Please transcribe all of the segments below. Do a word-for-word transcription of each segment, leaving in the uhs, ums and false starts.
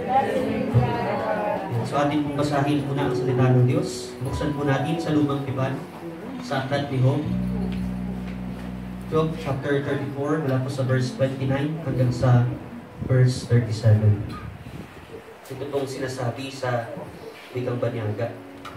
So atin pong basahin muna ang salita ng Diyos. Buksan po natin sa lumang tipan, sa aklat ni Job. Job chapter thirty-four, mula po sa verse twenty-nine hanggang sa verse thirty-seven. Ito pong sinasabi sa Wikang Banyaga.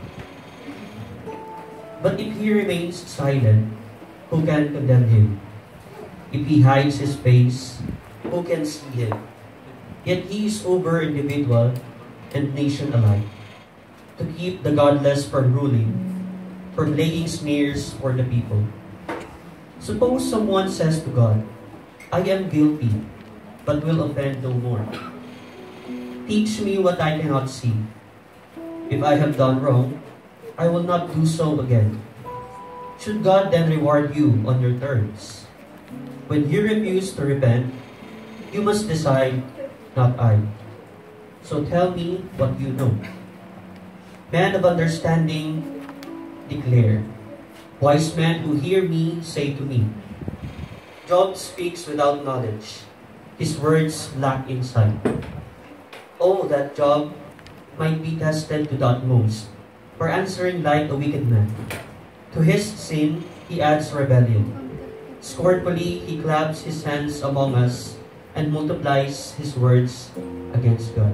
But if he remains silent, who can condemn him? If he hides his face, who can see him? Yet he is over individual and nation alike, to keep the godless from ruling, from laying snares for the people. Suppose someone says to God, I am guilty, but will offend no more. Teach me what I cannot see. If I have done wrong, I will not do so again. Should God then reward you on your terms? When you refuse to repent, you must decide, not I. So tell me what you know. Men of understanding, declare. Wise men who hear me say to me, Job speaks without knowledge. His words lack insight. Oh, that Job might be tested to the utmost, for answering like a wicked man. To his sin, he adds rebellion. Scornfully, he claps his hands among us and multiplies his words against God.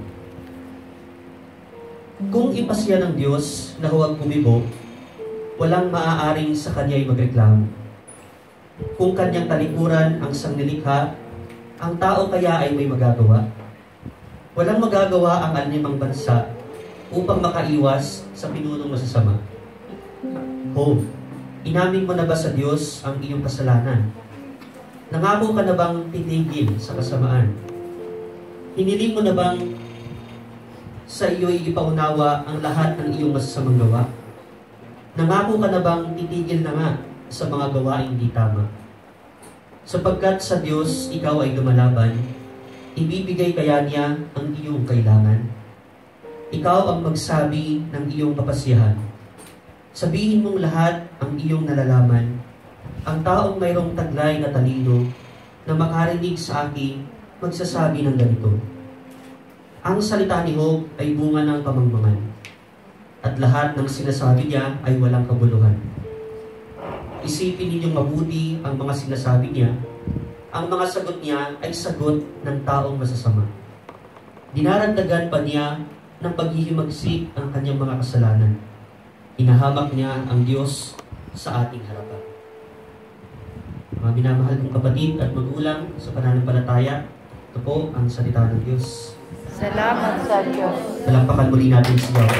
Kung ipasya ng Diyos na huwag kumibo, walang maaaring sa kanya'y magreklamo. Kung kanyang talikuran ang sangnilikha, ang tao kaya ay may magagawa. Walang magagawa ang animang bansa upang makaiwas sa pinunong masasama. Job, inamin mo na ba sa Diyos ang iyong kasalanan? Nangako ka na bang titigil sa kasamaan? Hiniling mo na bang sa iyo'y ipaunawa ang lahat ng iyong masasamang gawa? Nangako ka na bang titigil na nga sa mga gawaing di tama? Sapagkat sa Diyos ikaw ay lumalaban, ibibigay kaya niya ang iyong kailangan? Ikaw ang magsabi ng iyong kapasyahan. Sabihin mong lahat ang iyong nalalaman. Ang taong mayroong taglay na talino na makarinig sa akin, magsasabi ng ganito. Ang salita ni Job ay bunga ng kamangmangan, at lahat ng sinasabi niya ay walang kabuluhan. Isipin ninyong mabuti ang mga sinasabi niya. Ang mga sagot niya ay sagot ng taong masasama. Dinaragdagan pa niya ng paghihimagsik ang kanyang mga kasalanan. Inahamak niya ang Diyos sa ating harapan. Mga minamahal kong kapatid at magulang sa pananampalataya, ito po ang salita ng Diyos. Salamat sa Diyos. Talampakan muli natin si God.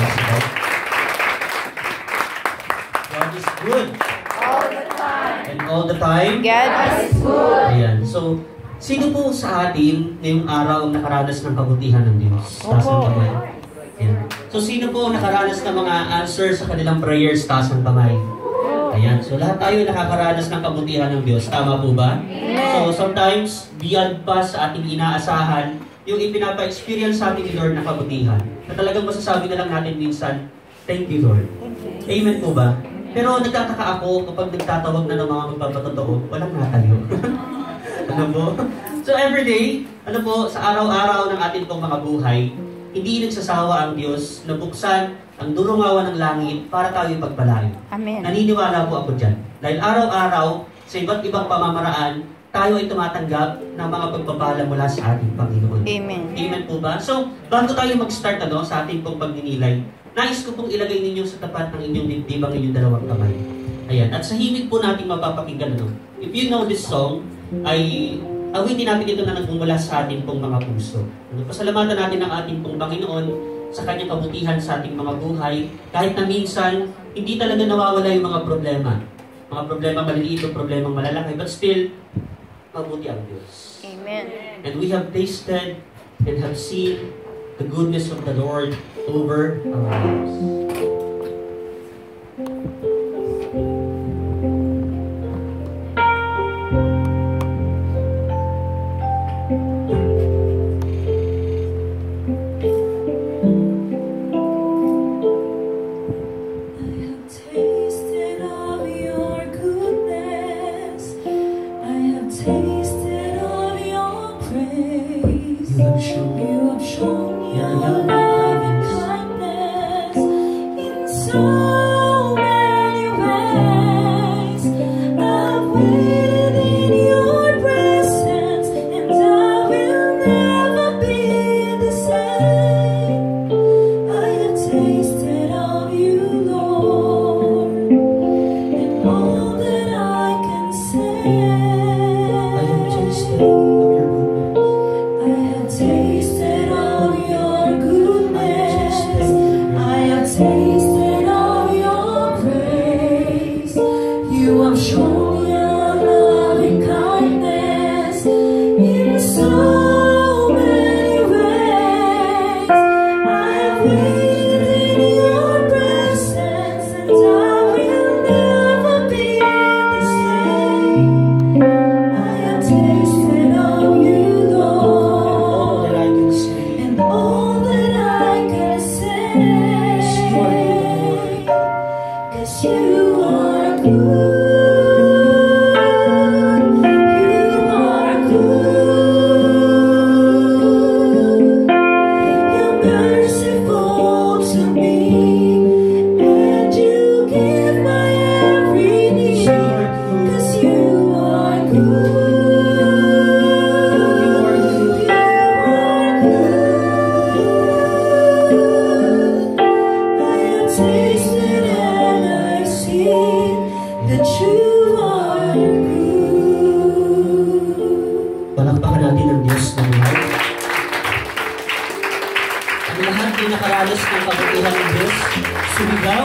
God is good. All the time. And all the time, God is good. ayan. So, sino po sa atin ngayong araw ang nakaranas ng kabutihan ng Diyos? Taas ang kamay. Ayan. So, sino po nakaranas ng mga answer sa kanilang prayers? Taas ang kamay. Ayan. So, lahat tayo nakakaranas ng kabutihan ng Diyos. Tama po ba? So, sometimes, beyond pa sa ating inaasahan, yung ipinapa-experience sa ating ni Lord na kabutihan. Na talagang masasabi na lang natin minsan, thank you, Lord. Amen po ba? Pero nagtataka ako kapag nagtatawag na ng mga magpapatotoo, walang nataliw. Ano po? So everyday, ano po, sa araw-araw ng ating pong mga buhay, hindi nagsasawa ang Diyos na buksan ang durungawan ng langit para tayo ipagpalain. Amen. Naniniwala po ako dyan. Dahil araw-araw, sa iba't ibang pamamaraan, tayo ay tumatanggap ng mga pagpapala mula sa ating Panginoon. Amen. Amen po ba? So, bago tayo mag-start ano, sa ating pong pagninilay, nais ko pong ilagay ninyo sa tapat ng inyong dibdib ang inyong dalawang kamay. Ayan. At sa himig po natin mapapakinggan. Ano? If you know this song, ay awitin natin ito na nagmumula sa ating pong mga puso. Ano? Pasalamatan natin ang ating pong Panginoon sa kanyang kabutihan sa ating mga buhay. Kahit na minsan, hindi talaga nawawala yung mga problema. Mga problema maliliit o problema malalaki. But still, mabuti ang Diyos. Amen. And we have tasted and have seen the goodness of the Lord over our lives. You have shown Palakpakan natin ang Diyos ng lahat. Ang lahat ay nakaranas ng kabutihan ng Diyos. Sumigaw.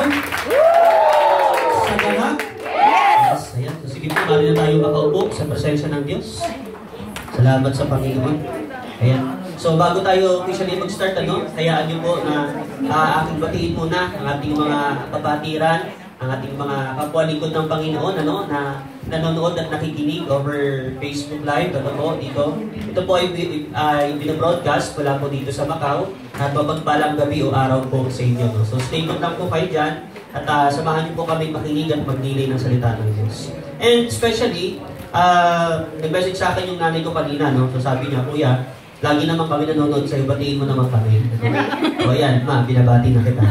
Sa ganap. Yes, ayan. So, sige po, mali na tayo makaupo sa presensya ng Diyos. Salamat sa Panginoon. Ayan. So, bago tayo officially mag-start, ano, hayaan niyo po na uh, aking batiin muna ang ating mga kapatiran, ang ating mga kapwa-lingkod ng Panginoon, ano, na nanonood at nakikinig over Facebook Live, ano po, dito. Ito po ay, ay binabroadcast mula po dito sa Macau, at mapagpalang gabi o araw po sa inyo. No? So, stay tuned lang po kayo dyan, at uh, samahan niyo po kami makinig at magnilay ng salita ng Diyos. And especially, uh, nag-message sa akin yung nanay ko kanina, no? So, sabi niya, Kuya, lagi naman kami nanonood sa'yo, batiin mo naman kami. O yan, ma, binabati na kita.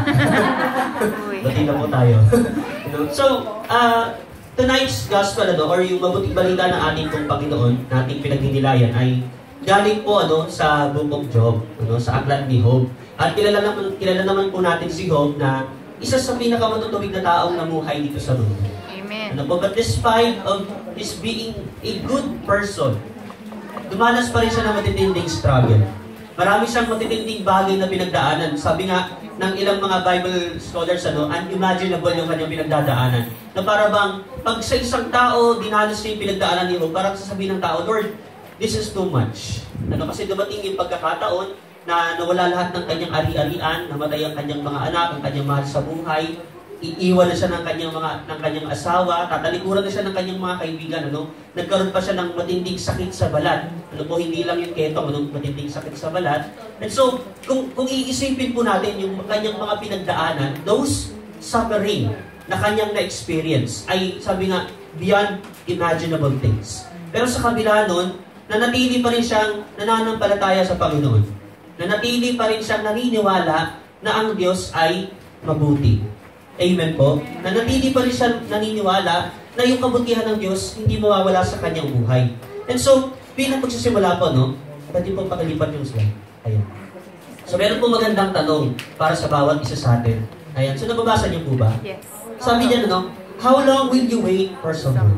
Bati na po tayo. So, uh, tonight's gospel, ano, or yung mabuting balita ng ating pong Panginoon, na ating pinagninilayan, ay galing po ano, sa Book of Job, ano, sa aklat ni Job. At kilala naman, kilala naman po natin si Job na isa sa pinakamatutuwid na taong namuhay dito sa mundo. Amen. Ano po, but despite of his being a good person, dumanas pa rin siya ng matitinding struggle. Marami siyang matitinding bagay na pinagdaanan. Sabi nga ng ilang mga Bible scholars, ano, unimaginable yung kanyang pinagdadaanan. Na para bang, pag sa isang tao, dinanas niya yung pinagdaanan niyo, parang sasabihin ng tao, Lord, this is too much. Ano, kasi dumating yung pagkakataon na nawala lahat ng kanyang ari-arian, namatay ang kanyang mga anak, ang kanyang mahal sa buhay, iiwan na siya ng kanyang mga ng kanyang asawa, tatalikuran na siya ng kanyang mga kaibigan, ano? Nagkaroon pa siya ng matinding sakit sa balat. Ano po, hindi lang yung ketong, ano, matinding sakit sa balat. And so, kung kung iisipin po natin yung kanyang mga pinagdaanan, those suffering na kanyang na-experience ay, sabi nga, beyond imaginable things. Pero sa kabila nun, nanatili pa rin siyang nananampalataya sa Panginoon. Nanatili pa rin siyang naniniwala na ang Diyos ay mabuti. Amen po. Nanatili pa rin siya naniniwala na yung kabutihan ng Diyos hindi mawawala sa kanyang buhay. And so, bilang magsisimula po, no? Pwede po pakalipat yung slide. Ayan. So, meron po magandang tanong para sa bawat isa sa atin. Ayan. So, nababasa niyo po ba? Yes. Sabi niya, no? How long will you wait for someone?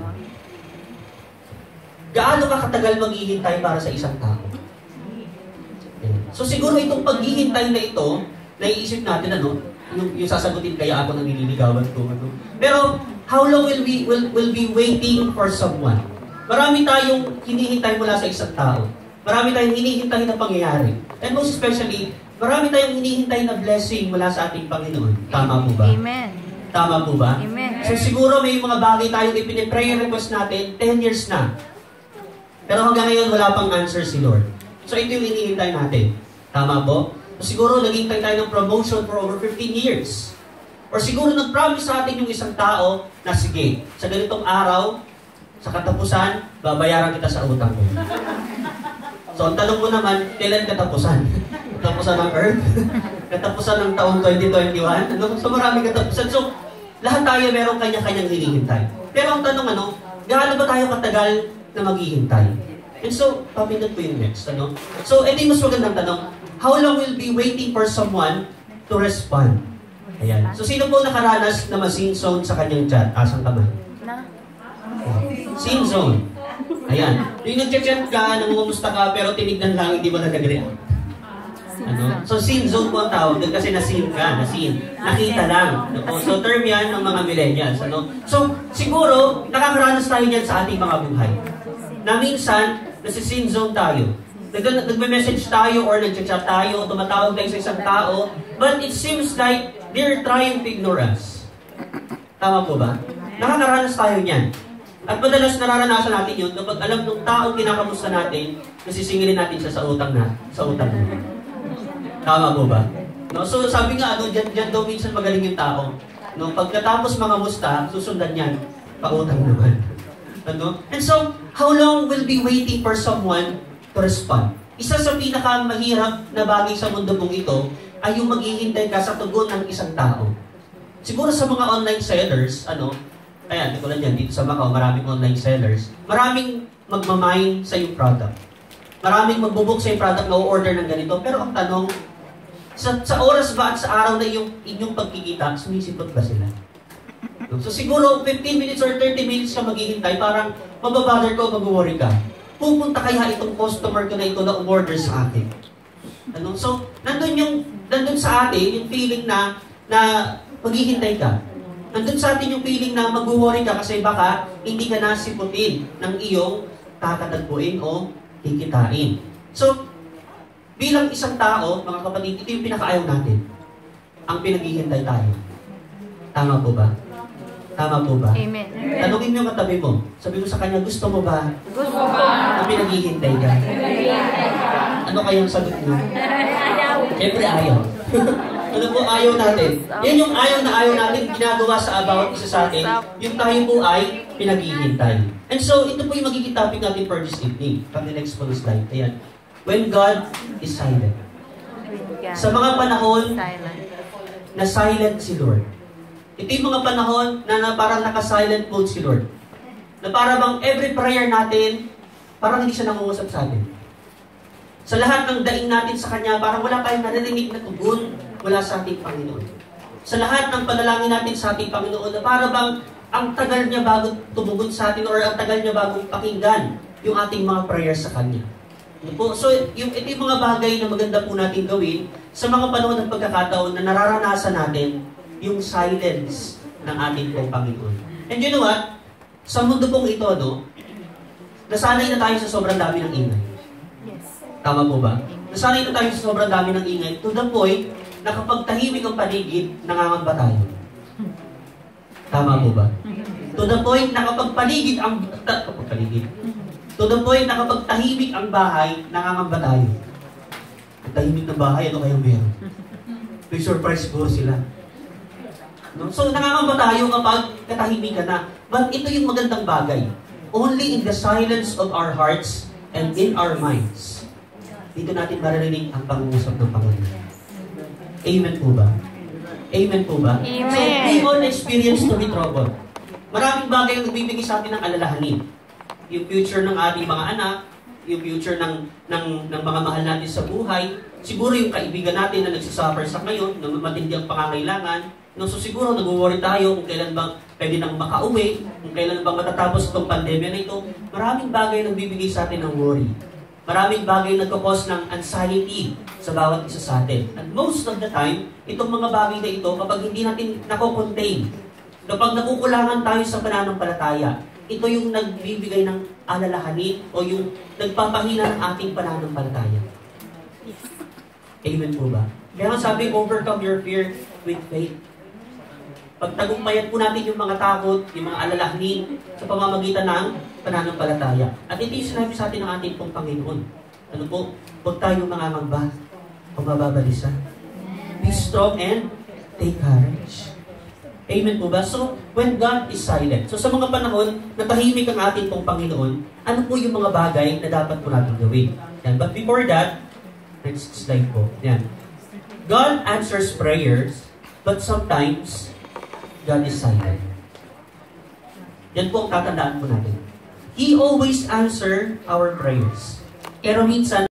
Gaano ka katagal maghihintay para sa isang tao? Ayan. So, siguro itong paghihintay na ito, naiisip natin, ano? Yung, yung sasagutin kaya ako nang nililigawan ko. Ano? Pero, how long will we will, will be waiting for someone? Marami tayong hinihintay mula sa isang tao. Marami tayong hinihintay na pangyayari. And most especially, marami tayong hinihintay na blessing mula sa ating Panginoon. Tama po ba? Amen. Tama po ba? Amen. So siguro may mga bagay tayong ipin-prayer request natin, ten years na. Pero hanggang ngayon, wala pang answer si Lord. So ito yung hinihintay natin. Tama po? Siguro naghintay tayo ng promotion for over fifteen years. Or siguro nag-promise sa atin yung isang tao na sige, sa ganitong araw, sa katapusan, babayaran kita sa utang mo. So ang tanong mo naman, kailan katapusan? katapusan ng Earth, katapusan ng taong twenty twenty-one, ano? So maraming katapusan. So, lahat tayo meron kanya-kanyang hinihintay. Pero ang tanong, ano, gaano ba tayo katagal na maghihintay? And so, papindot po yung next, ano? So, ito yung mas magandang tanong. How long will be waiting for someone to respond? Ayan. So, sino po nakaranas na ma-scene zone sa kanyang chat? Asang kamay? Na. Scene zone. Ayan. Yung nag-chat ka, namumusta ka, pero tinignan lang, hindi mo na nag-react. Ano? So, scene zone po ang tawag. Kasi na-scene ka, na-scene. Nakita lang. Ano? So, term yan ng mga millennials. Ano? So, siguro, nakakaranas tayo yan sa ating mga buhay. Na minsan, nasa scene zone tayo. Nag- Nagme-message tayo or nag-chat tayo, tumatawag tayo sa isang tao, but it seems like they're trying to ignore us. Tama po ba? Nakakaranas tayo niyan. At madalas nararanasan natin yun kapag alam ng taong kinakamusta natin, nasisingilin natin siya sa utang na, sa utang na. Tama po ba? No? So sabi nga, ano, dyan, dyan daw minsan magaling yung tao. No? Pagkatapos mga musta, susundan yan, pautang naman. Ano? And so, how long will be waiting for someone to respond? Isa sa pinakamahirap na bagay sa mundo mong ito ay yung maghihintay ka sa tugon ng isang tao. Siguro sa mga online sellers, ano, ayan, tulad yan, dito sa Macau, maraming online sellers, maraming magmamine sa yung product. Maraming magbubuk sa yung product na o-order ng ganito. Pero ang tanong, sa, sa oras ba at sa araw na yung inyong pagkikita, sumisipot ba sila? So siguro fifteen minutes or thirty minutes ka maghihintay, parang mababother ko, mag-worry ka. Pupunta kaya itong customer ko na ito na umorder sa akin. Ano? So, nandun yung, nandun sa atin yung feeling na, na maghihintay ka. Nandun sa atin yung feeling na mag-worry ka kasi baka hindi ka nasiputin ng iyong kakatagpuin o kikitain. So, bilang isang tao, mga kapatid, ito yung pinakaayaw natin. Ang pinaghihintay tayo. Tama po ba? Tama po ba? Amen. Tanungin mo yung katabi mo. Sabi mo sa kanya, gusto mo ba? Gusto ba? Na pinaghihintay ka? Ano kayang sagot mo? Siyempre ayaw. Ano po ayaw natin? Yan yung ayaw na ayaw natin ginagawa sa bawat isa sa atin. Yung tayo po ay pinaghihintay. And so, ito po yung magiging topic natin for this evening. Pag the next po na slide. Ayan. When God is silent. Sa mga panahon na silent si Lord. Ito yung mga panahon na, na parang naka-silent mode si Lord. Na parang bang every prayer natin, parang hindi siya nangungusap sa atin. Sa lahat ng daing natin sa Kanya, parang wala tayong narinig na tugon mula sa ating Panginoon. Sa lahat ng panalangin natin sa ating Panginoon, na parang bang ang tagal niya bago tumugon sa atin or ang tagal niya bago pakinggan yung ating mga prayers sa Kanya. So, yung, ito yung mga bagay na maganda po natin gawin sa mga panahon ng pagkakataon na nararanasan natin yung silence ng ating pong Panginoon. And you know what? Sa mundo pong ito, no, nasanay na tayo sa sobrang dami ng ingay. Yes. Tama po ba? Nasanay na tayo sa sobrang dami ng ingay to the point na kapag tahimik ang paligid, nangangamba tayo. Tama po ba? To the point na kapag paligid ang... Kapag paligid. To the point na kapag tahimik ang bahay, nangangamba tayo. Ang tahimik ng bahay, ano kayong meron? May surprise po sila. No? So, nangangamba tayo kapag katahimikan na. But ito yung magandang bagay. Only in the silence of our hearts and in our minds, dito natin maririnig ang pangungusap ng Panginoon. Amen po ba? Amen po ba? Amen. So, we all experience to be troubled. Maraming bagay ang nagbibigay sa atin ng alalahanin. Yung future ng ating mga anak, yung future ng, ng, ng mga mahal natin sa buhay, siguro yung kaibigan natin na nagsasuffer sa ngayon, na matindi ang pangangailangan. No, so siguro nag-worry tayo kung kailan bang pwede nang makauwi, kung kailan bang matatapos itong pandemya na ito. Maraming bagay na nagbibigay sa atin ng worry. Maraming bagay na nagkakos ng anxiety sa bawat isa sa atin. And most of the time, itong mga bagay na ito, kapag hindi natin nako-contain, kapag nakukulangan tayo sa pananampalataya, ito yung nagbibigay ng alalahanin o yung nagpapahina ng ating pananampalataya. Amen po ba? Kaya nga sabi, overcome your fear with faith. Pagtagumpayan po natin yung mga takot, yung mga alalahanin sa pamamagitan ng pananampalataya. At ito yung sinabi sa atin ng ating pong Panginoon. Ano po? Huwag tayong mangangamba o mababalisa. Be strong and take courage. Amen po ba? So, when God is silent, so sa mga panahon na tahimik ang ating pong Panginoon, ano po yung mga bagay na dapat po natin gawin? And, but before that, Next slide po. Yan. God answers prayers, but sometimes, God is silent. Yan po ang tatandaan po natin. He always answer our prayers. Pero minsan,